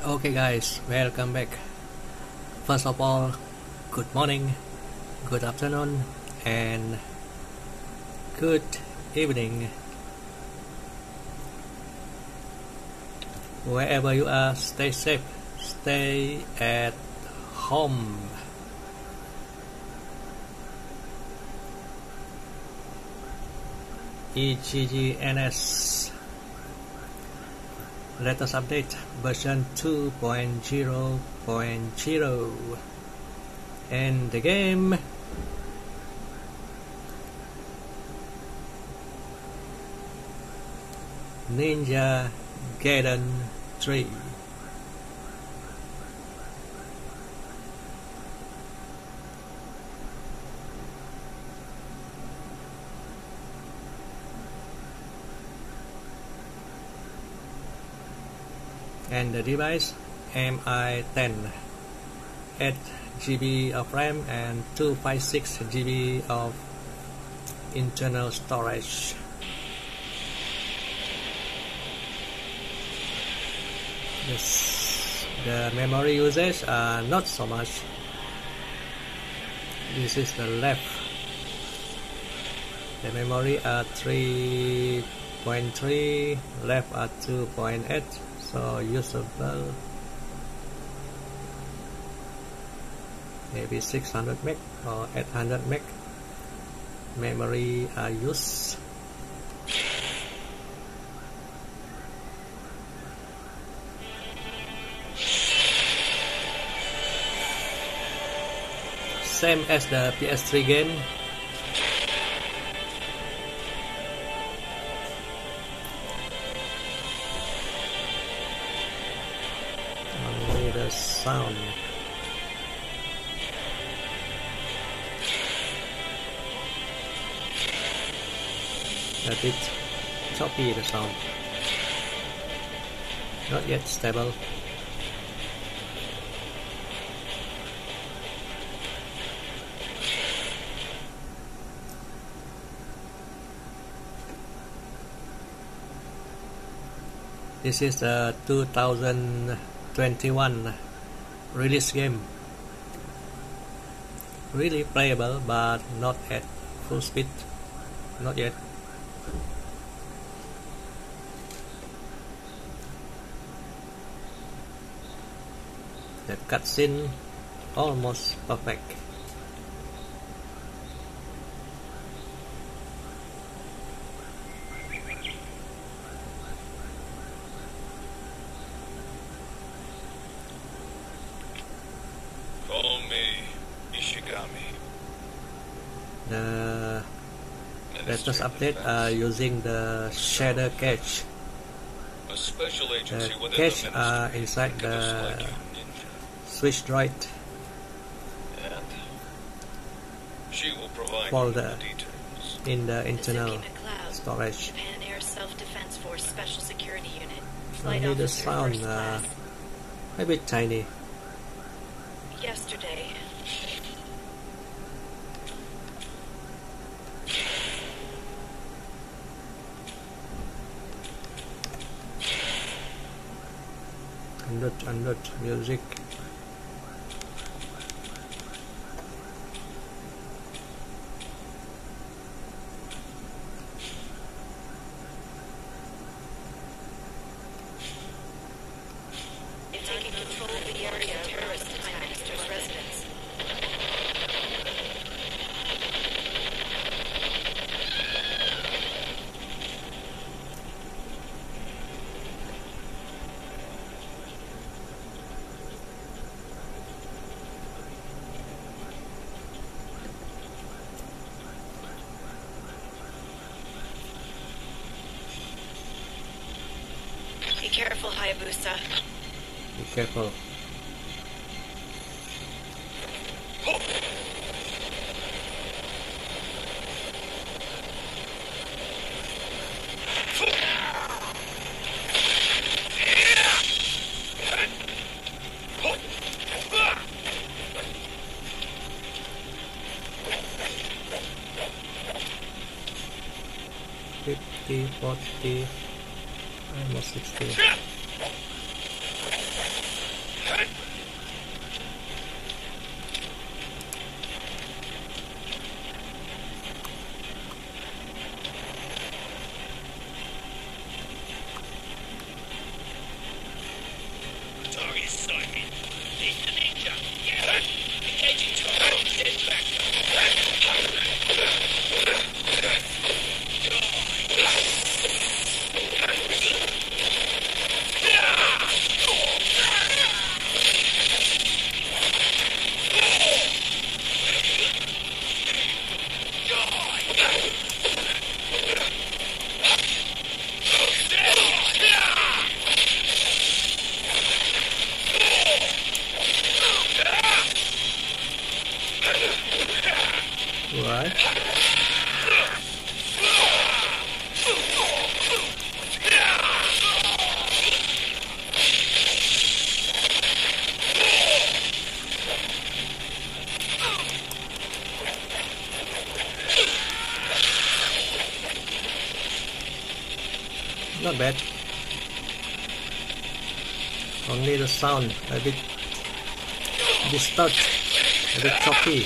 Okay guys, welcome back. First of all, good morning, good afternoon, and good evening. Wherever you are, stay safe, stay at home. EGGNS latest update version 2.0.0 and the game Ninja Gaiden 3. And the device MI10, 8GB of RAM and 256GB of internal storage. Yes, the memory usage not so much. This is the left. The memory are 3.3, left are 2.8. So usable, maybe 600 meg or 800 meg memory are used. Same as the PS3 game. The sound a bit choppy, the sound not yet stable. This is the 2021 release game. Really playable, but not at full speed. Not yet. The cutscene almost perfect. Call me Ishigami. The latest update are using the shader cache. A special agency The within cache the are ministry inside think of us the like you, ninja. switch droid And she will provide folder you with the details. in the internal Zippy McLeod, storage. Japan Air Self-Defense Force Special Security Unit. Flight Only the officer, sound first class. a bit tiny. Yesterday, Unload music. they've taken control of the area terrorist attacked Mr. residence. Be careful, Hayabusa. Be careful. Fifty, 40, almost 60. not bad. Only the sound a bit disturbed, a bit choppy.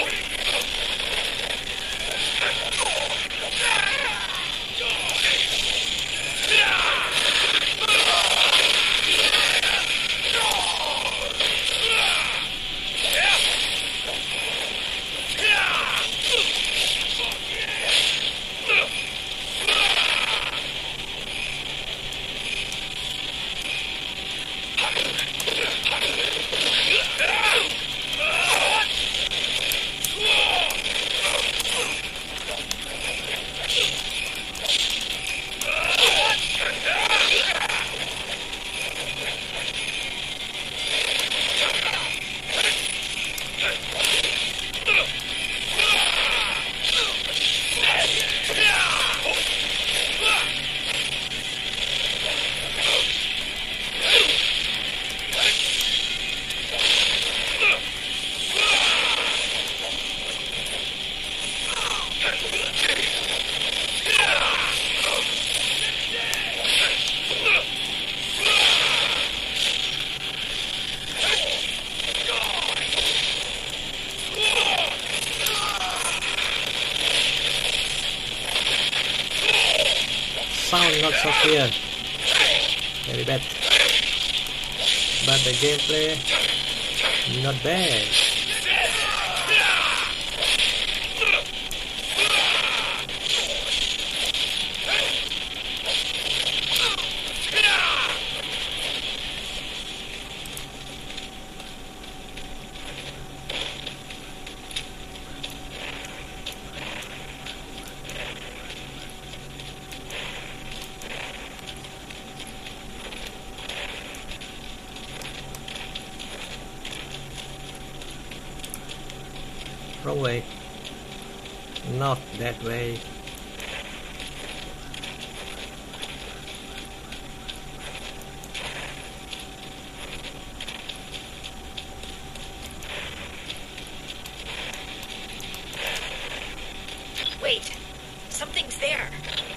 Sound not so clear, very bad, but the gameplay not bad. Wrong way. Not that way. Wait, something's there.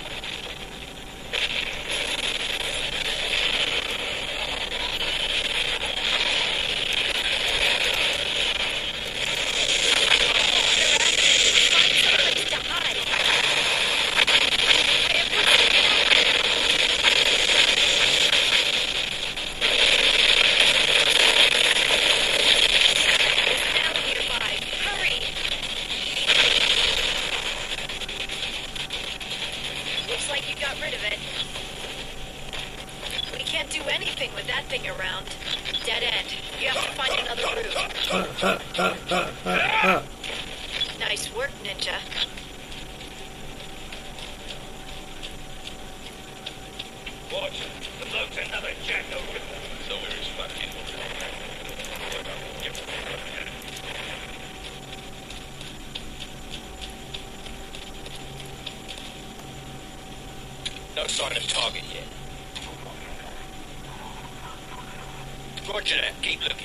Nice work, Ninja. Watch, the bloke's another jack over there. So where is fucking... No sign of target yet. Roger that, keep looking.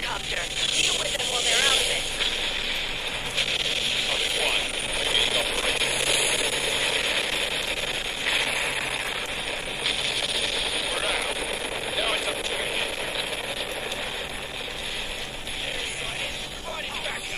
helicopter. Deal with them while they're out of it. Copy 1. Beginning operation. We're out. Now it's up to you. Providing backup.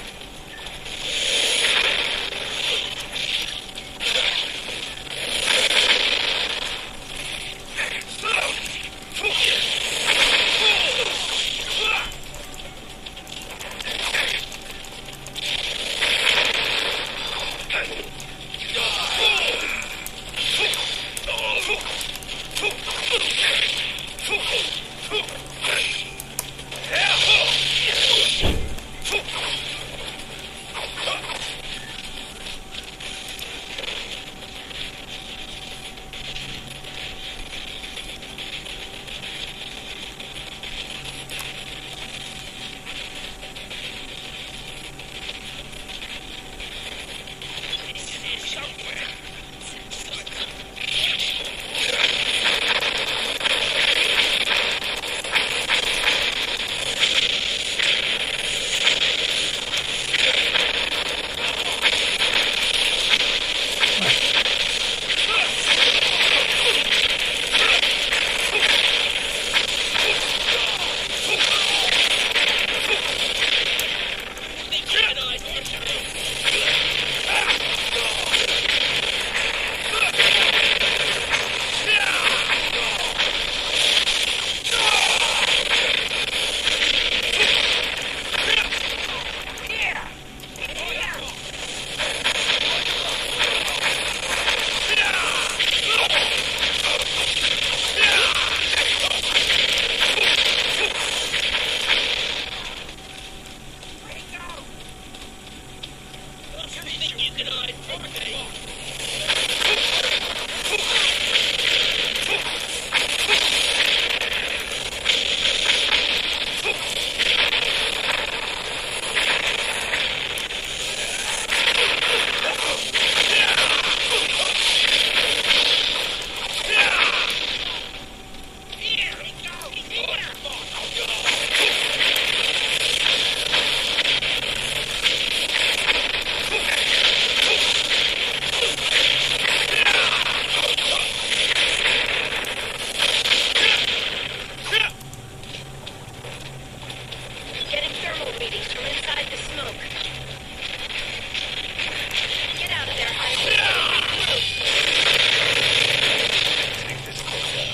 Getting thermal readings from inside the smoke. Get out of there, Heidi. Take this closer.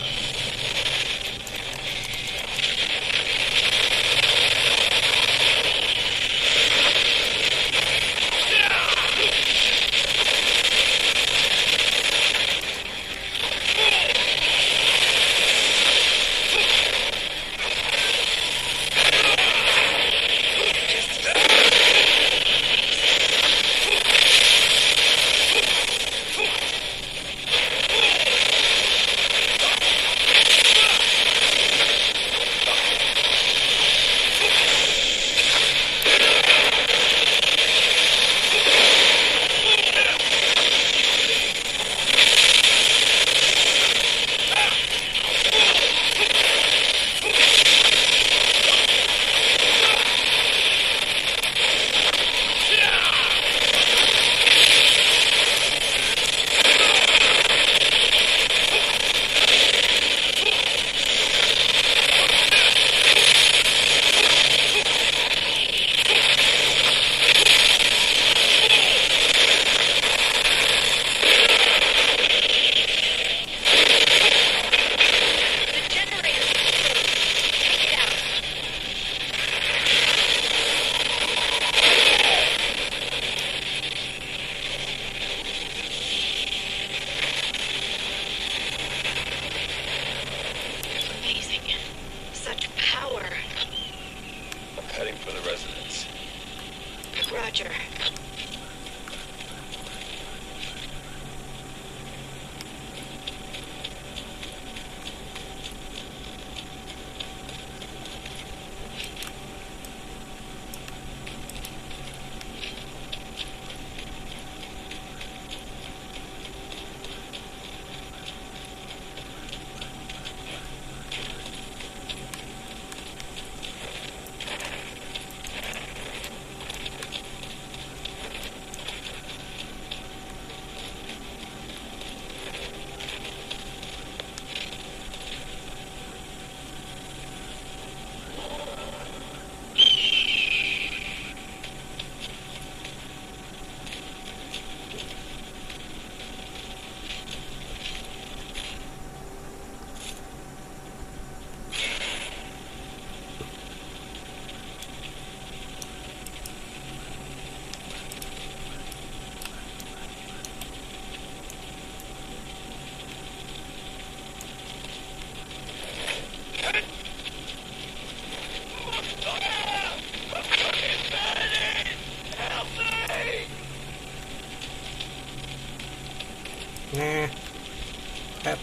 Heading for the residence. Roger.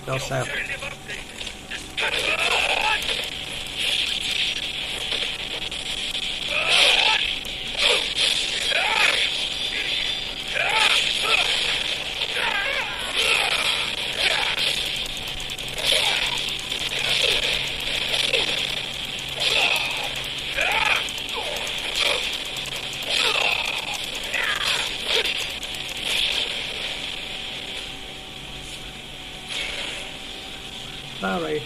yourself. Sorry.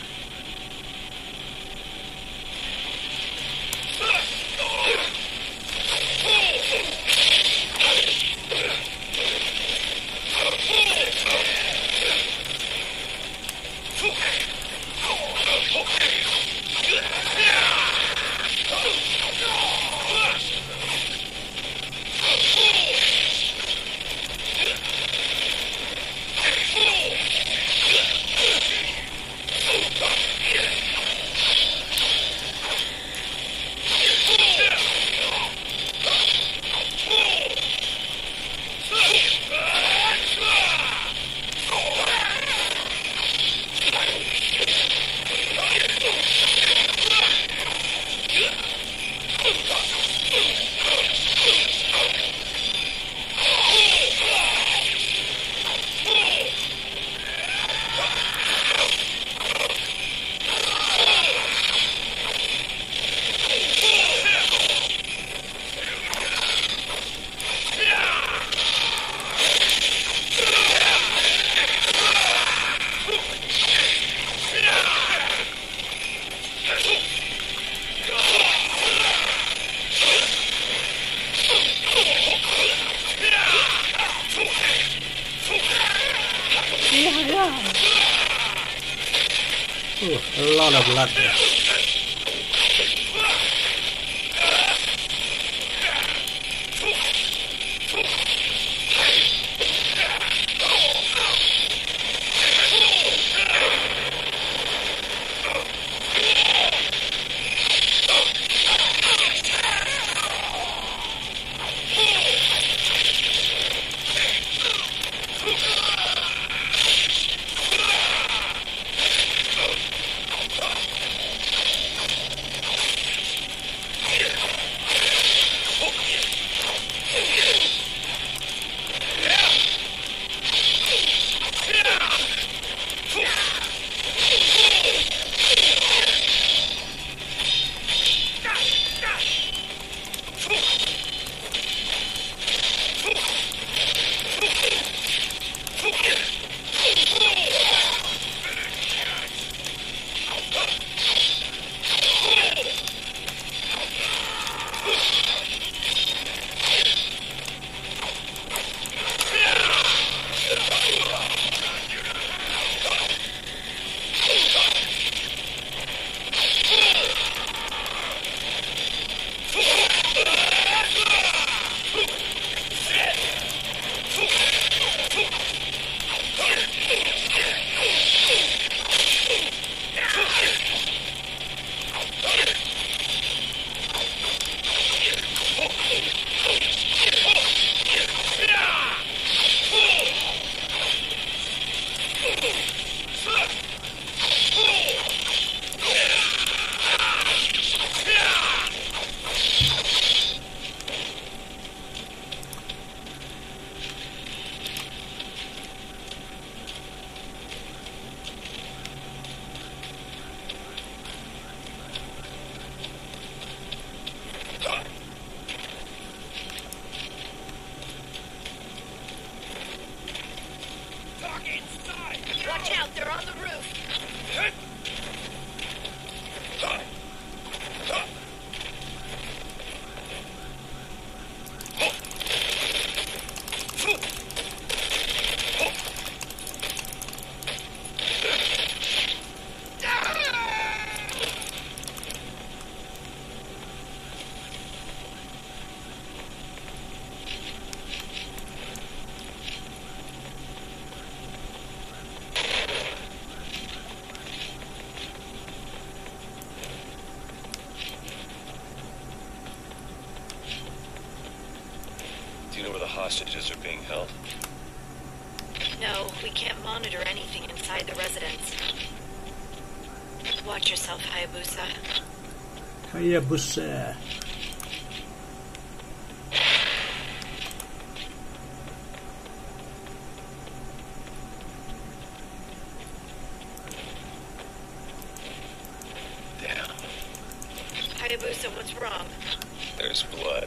Ooh, a lot of blood there. Watch out, they're on the roof. Do you know where the hostages are being held? No, we can't monitor anything inside the residence. Watch yourself, Hayabusa. Hayabusa. Damn. Hayabusa, what's wrong? There's blood.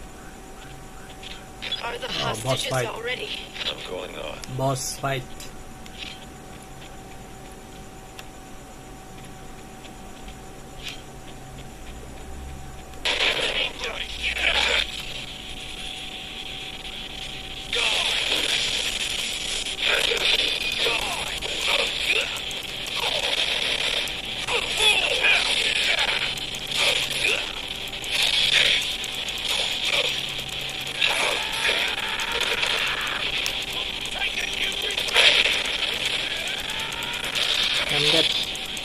Are the boss hostages fight. already? I'm going on. Boss fight. And that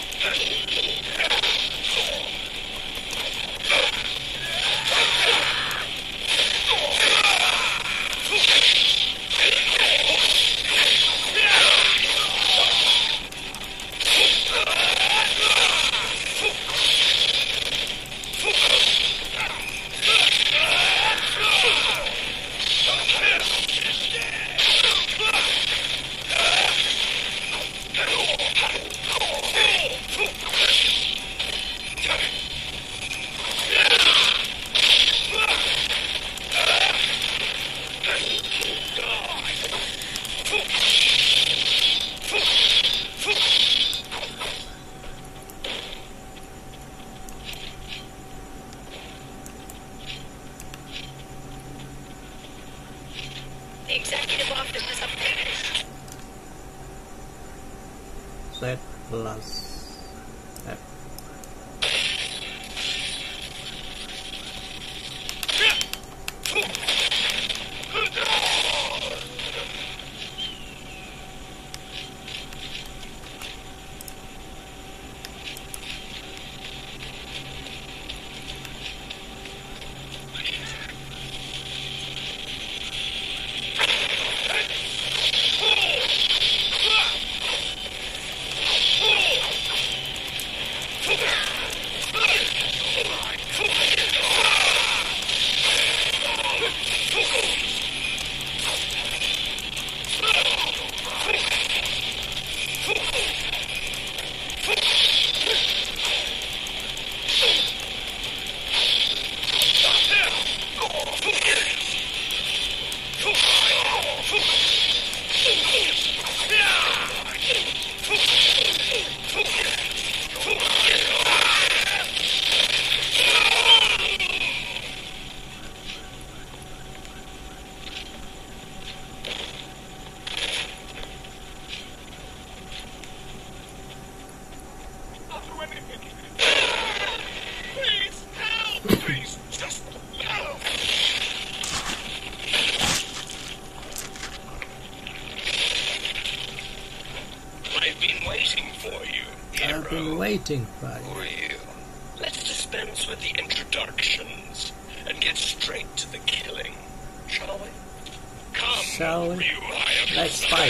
The executive office is updated. Z plus F. I'll do anything. Please help! Please, just help! I've been waiting for you, hero. I've been waiting for Who you. are you? Let's dispense with the introductions and get straight to the killing, shall we? Come, Shall we? you Hayabusa. Let's fight.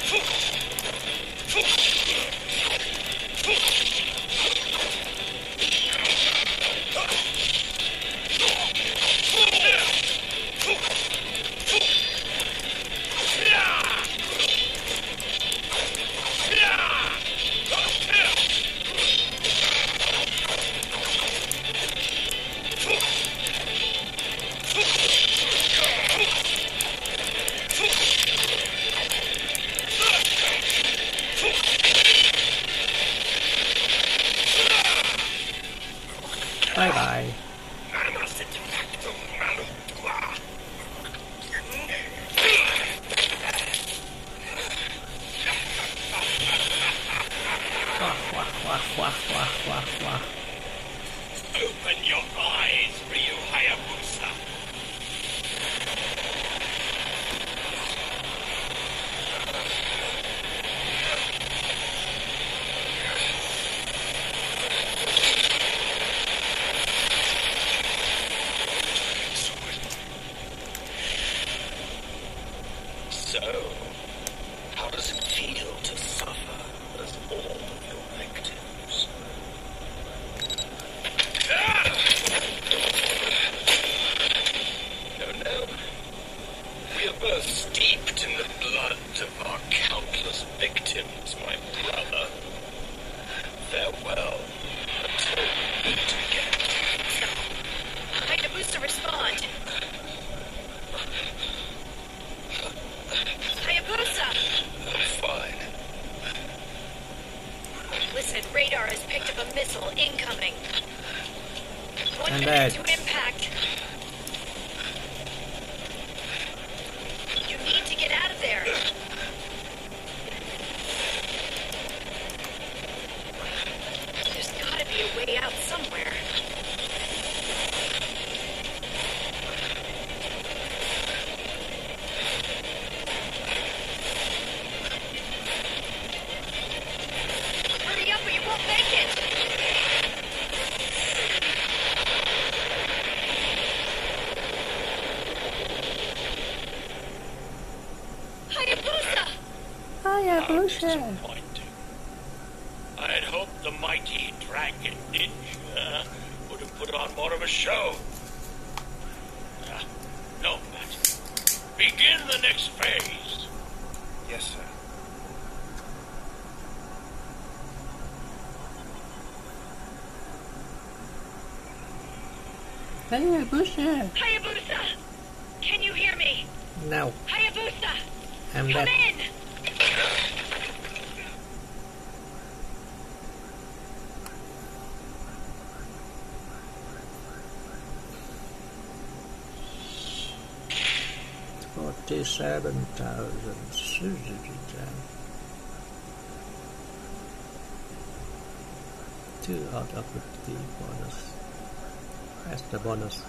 Bye bye. Open your eyes, Ryu Hayabusa. So, how does it feel to suffer as all of your victims? No. We are both steeped in the blood of our countless victims, my brother. Farewell until we meet again. Hayabusa, respond. Hayabusa! I'm fine. Listen, radar has picked up a missile incoming. One And minute that- to impact. You need to get out of there. There's gotta be a way out somewhere. Hurry up or you won't make it! Hayabusa! Disappointing. I had hoped the mighty Dragon Ninja would have put on more of a show. No matter. Begin the next phase. Yes, sir. Hayabusa. Hayabusa! Can you hear me? No, Hayabusa! I'm Come dead. in! $47,000. 2 out of 50 bonus. That's the bonus.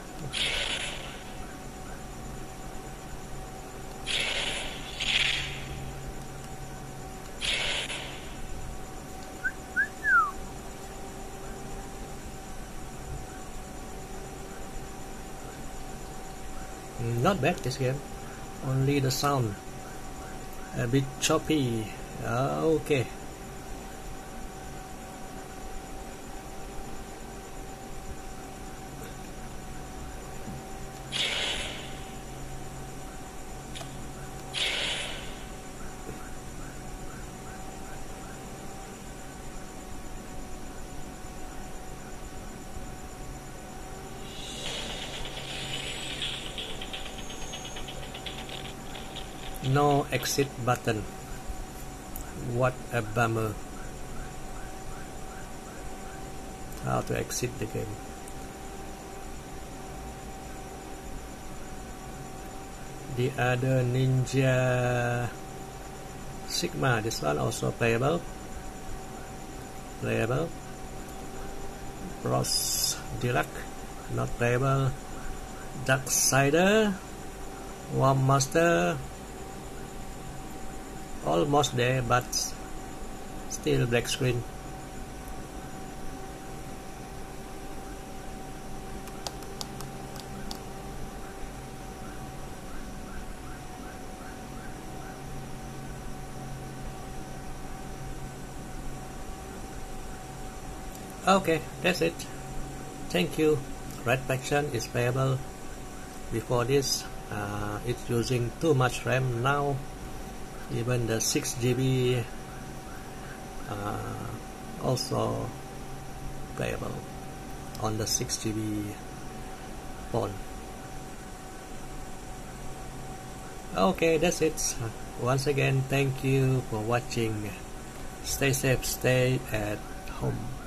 Not bad this game. Only the sound a bit choppy. Okay. No exit button. What a bummer. How to exit the game? The other Ninja Sigma, this one also playable. Bros Deluxe, not playable. Darksider, Warm Master, almost there, but still black screen. Okay, that's it. Thank you. Red Faction is playable. Before this, it's using too much RAM. Now even the 6 GB also playable on the 6 GB phone. Okay, that's it. Once again, thank you for watching. Stay safe, stay at home.